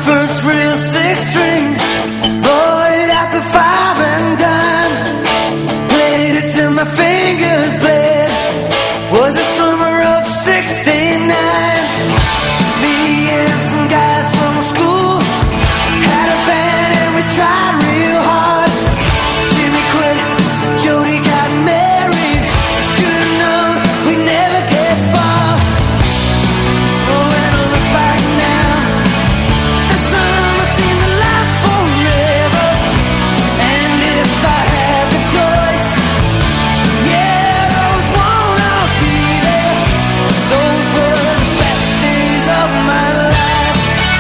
first real six string, bought it at the 5 and dime. Played it till my fingers bled. Was the summer of '69. Me and some guys from school had a band and we tried real hard. Jimmy quit, Jody got married. Should've known we'd never get far. Oh, when I look back now, the summer seemed to last forever. And if I had the choice, yeah, those won't all be there. Those were the best days of my life.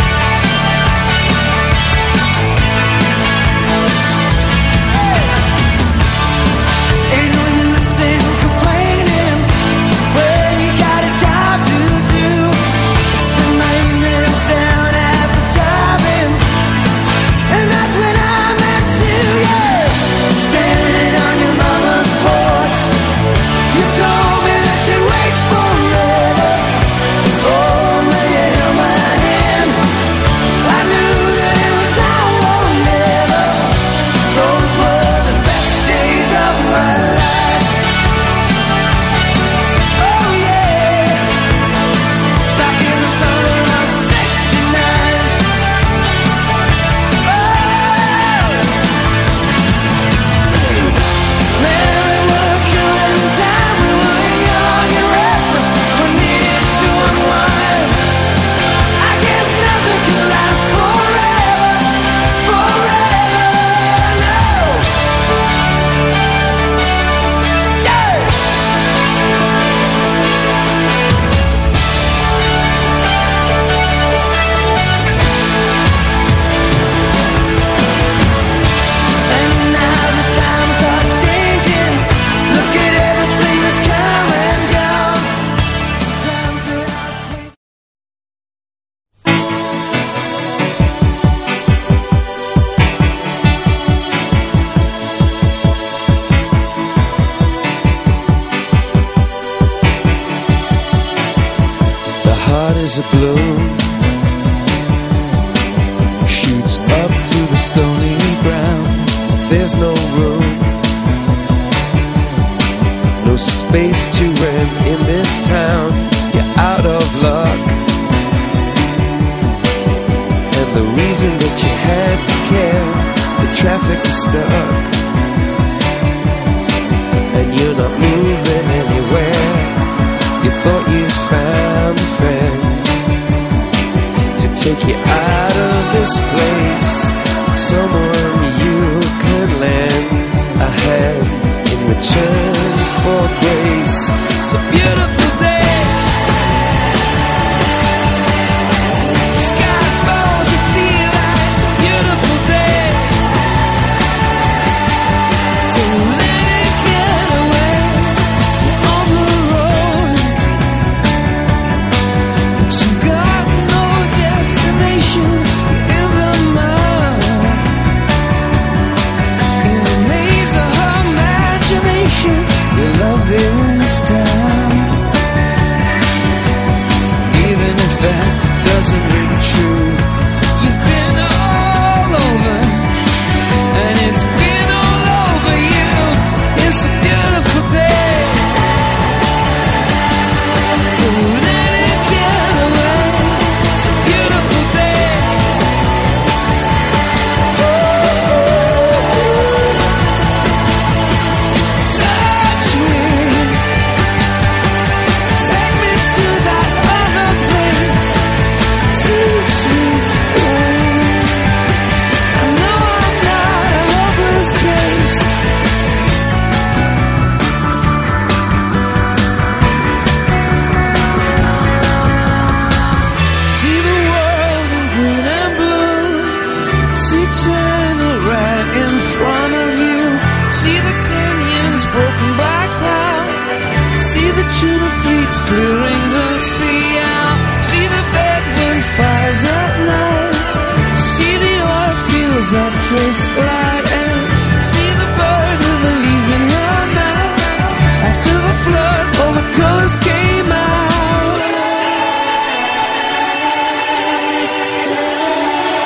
Ain't no use in complaining when you got a job to do. Spend my evenings down at the drive-in, and that's when I met you, yeah. Standing on your mama's porch, you told me that you'd wait forever. Oh, when you held my hand, I knew that it was now or never. Those were the best days of my life. Oh yeah, back in the summer of '69. Oh, man, we were killing time. We were young and restless. We needed to unwind. I guess nothing can last forever, forever, no. Yeah. And now the times are changing. Look at everything that's come and gone. Sometimes when I think The heart is a balloon, shoots up through the stony ground. There's no room, no space to rent in this town. You're out of luck, and the reason that you had to care, the traffic is stuck, and you're not moving anywhere. You thought you'd found a friend to take you out of this place, someone you could lend a hand in return for grace. It's a beautiful day. Sky falls, you feel like it's a beautiful day. So let it get away on the road. But you got no destination in the mud. In the maze of her imagination, your love is down. Even if that doesn't ring true, you've been all over, and it's been all over you. It's a beautiful day. So let it get away. It's a beautiful day. Touch me, take me to that other place. Teach me. I know I'm not a hopeless case. See the world in green and blue. See China right in front of you. See the canyons broken by cloud. See the tuna fleets clearing the sea out. See the bedroom fires at night. See the oil fields at first light. And see the bird with a leaf in her mouth. After the flood, all the colors came out.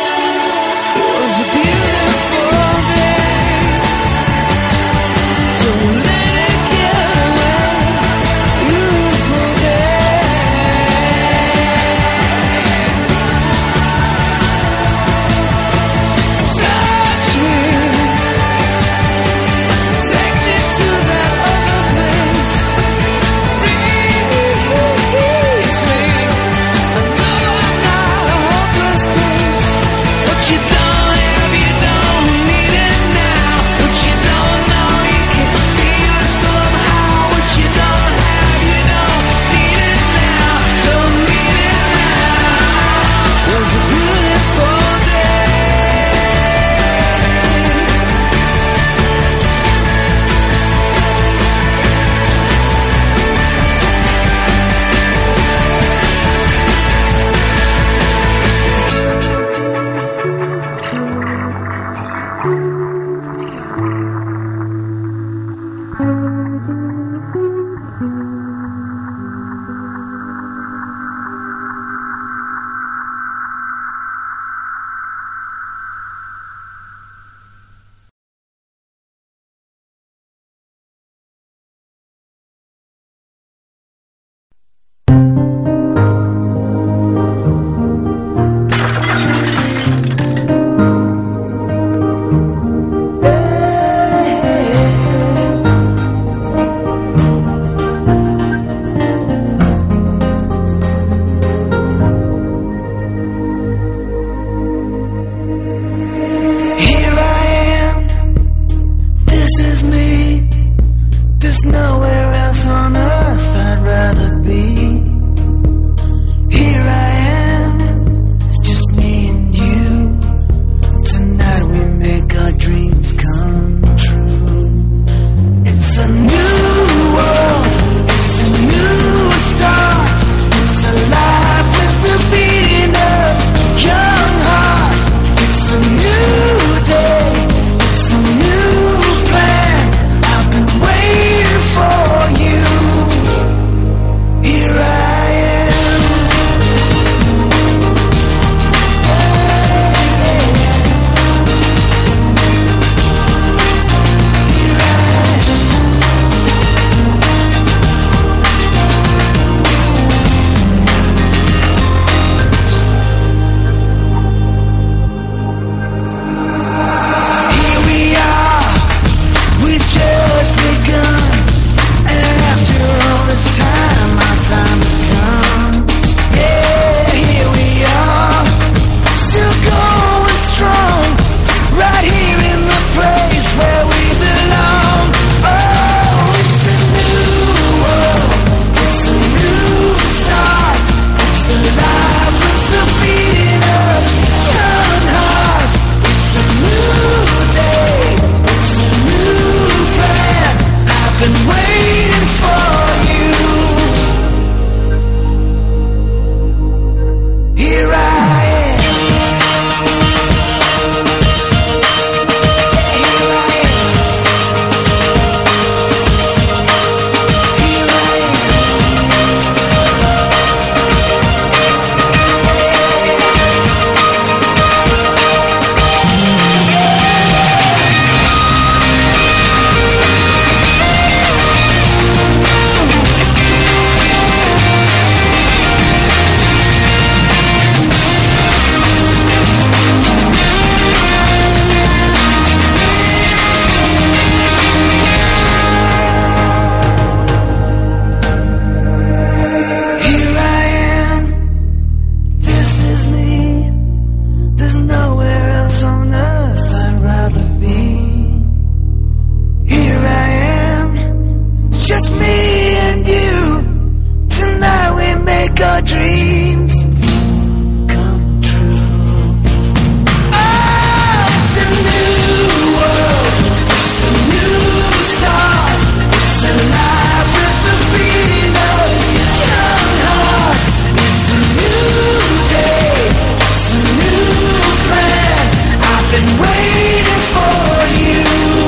nowhere else on earth I'd rather be. Here I am, it's just me and you. Tonight we make our dreams come true. It's a new world, it's a new start. It's a life with the beating of young hearts. It's a new day, it's a new plan. I've been waiting for you. Here I am. Here we are, we've just begun. And after all this time, our time has come. Yeah, here we are, still going strong. Right here in the place where we belong. Oh, it's a new world, it's a new start. It's a life with the beating of young hearts. It's a new day, it's a new plan. I've been waiting for you. Here I am. Here I am. Here I Here I am, this is me. There's nowhere else on earth I'd rather be. Here I am, it's just me and you. Tonight we make our dreams come true. Oh, it's a new world, it's a new start. It's a life with the beating of young hearts. It's a new day, it's a new plan. I've been waiting for you.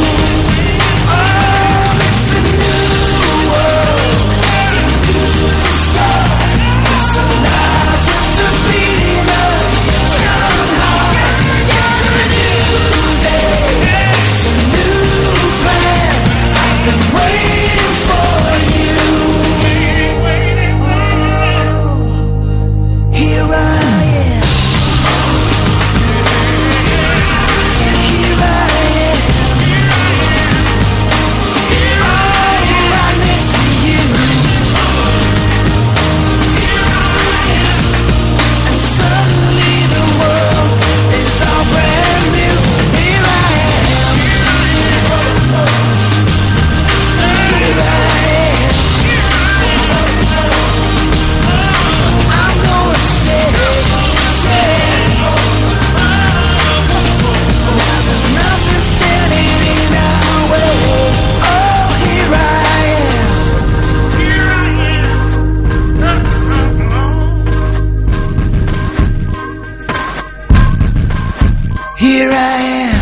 Oh, it's a new world, it's a new start. It's a life with the beating of young hearts. It's a new day, it's a new plan. I've been waiting for you. Here I am. Here I am. Right next to you. And suddenly the world is all brand new. Here I am. Here I am. I'm gonna stay. Now there's nothing standing in our way. Oh, here I am. Here I am.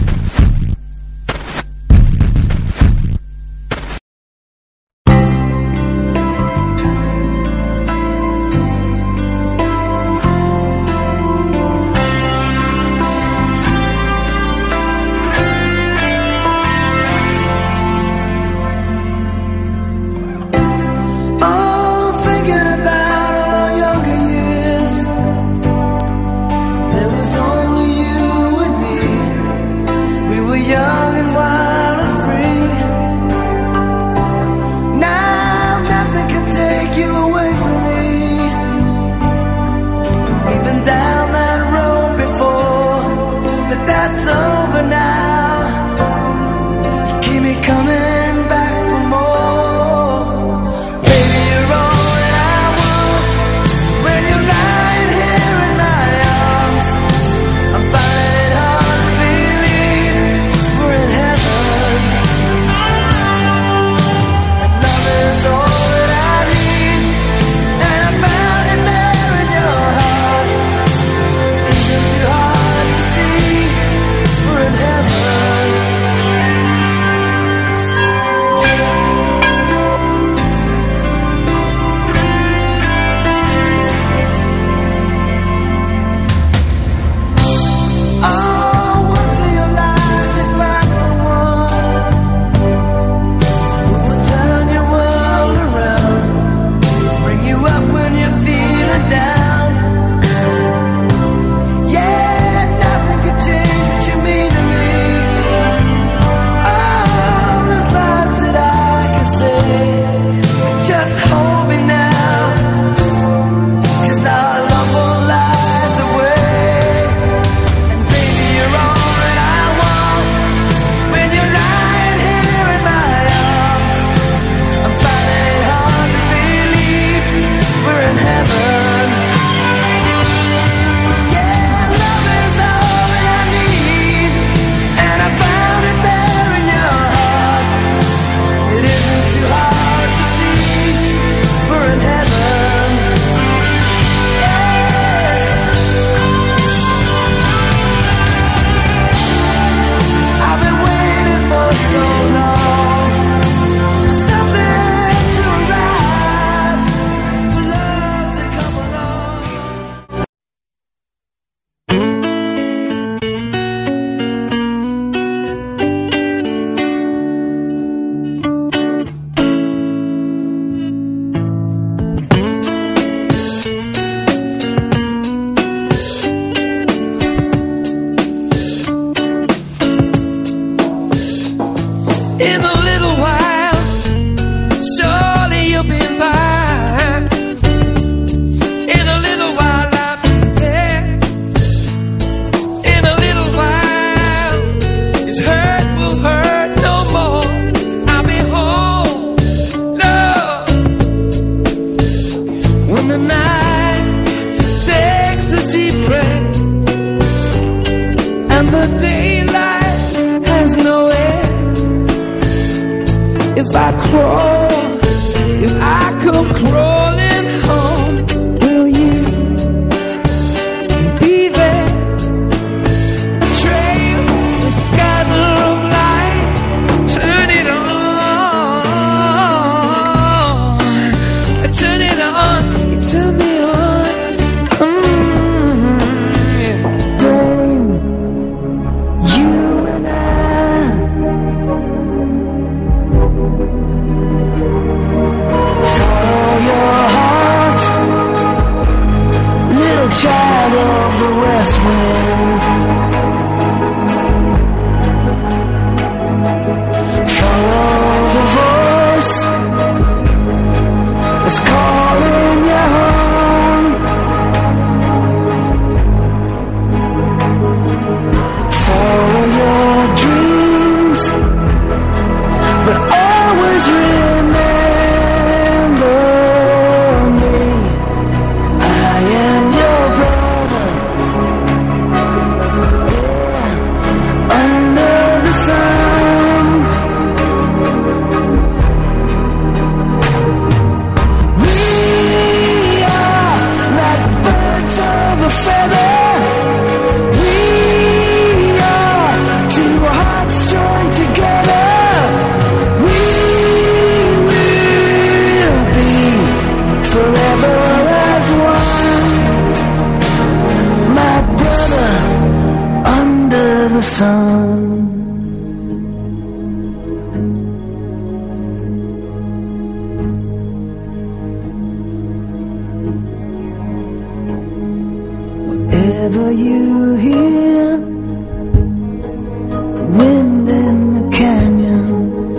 Oh, thinking about our younger years. There was only you and me. turn me on. Dame, you and I follow your heart, little child of the west wind. Follow the voice that's calling you home. Follow your dreams, but always remember me. I am your brother, yeah, under the sun. We are like birds of a feather. We are two hearts joined together. We will be forever as one. My brother under the sun. Whatever you hear, the wind in the canyon,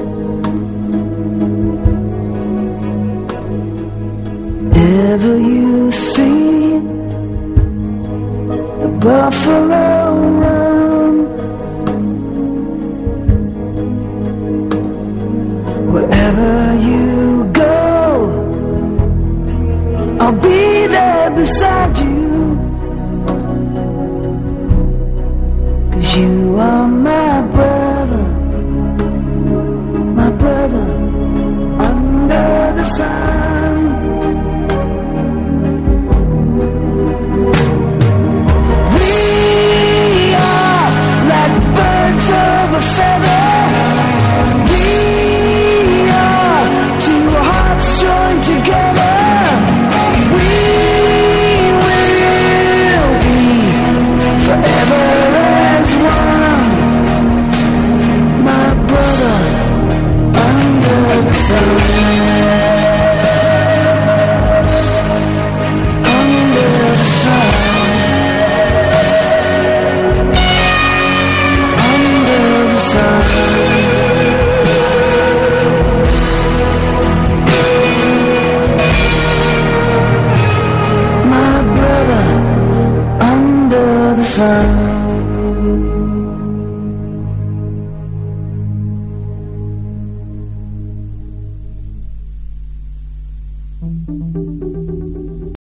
whatever you see, the buffalo run. Wherever you go, I'll be there beside you. 'Cause you are my brother under the sun. We are like birds of a feather. We are two hearts joined together. We will be forever as one. My brother under the sun. Under the sun. Under the sun. My brother under the sun.